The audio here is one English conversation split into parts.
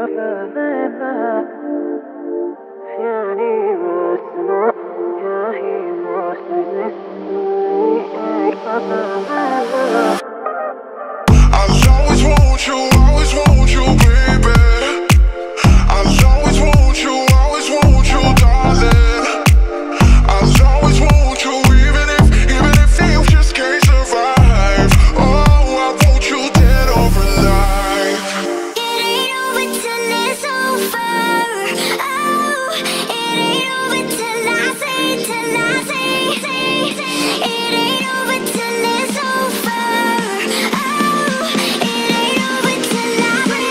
always want you, baby. I'll always want you, darling. I'll always want you, even if you just can't survive. Oh, I want you dead or alive. It ain't over till it's over. Oh, it ain't over till I say. It ain't over till it's over. Oh, it ain't over till I say.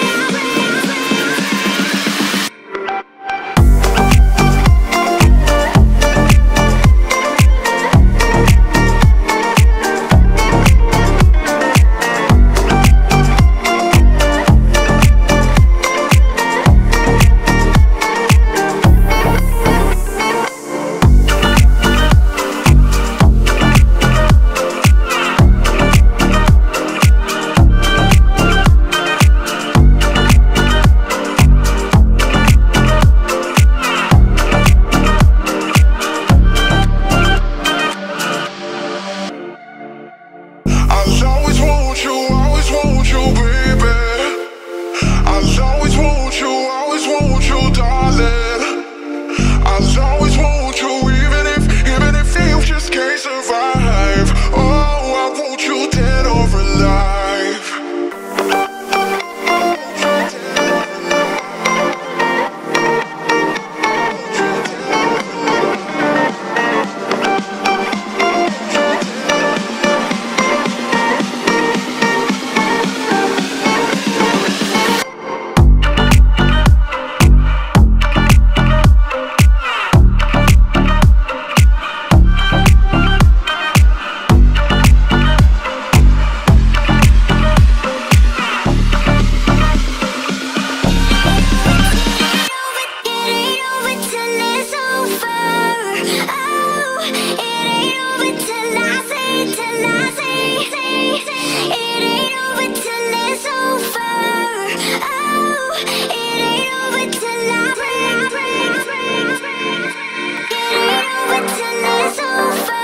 Always want you, baby. I'll always want you, darling. I'll always want you, even if you just can't survive. Oh, I want you dead or alive. Till it's over.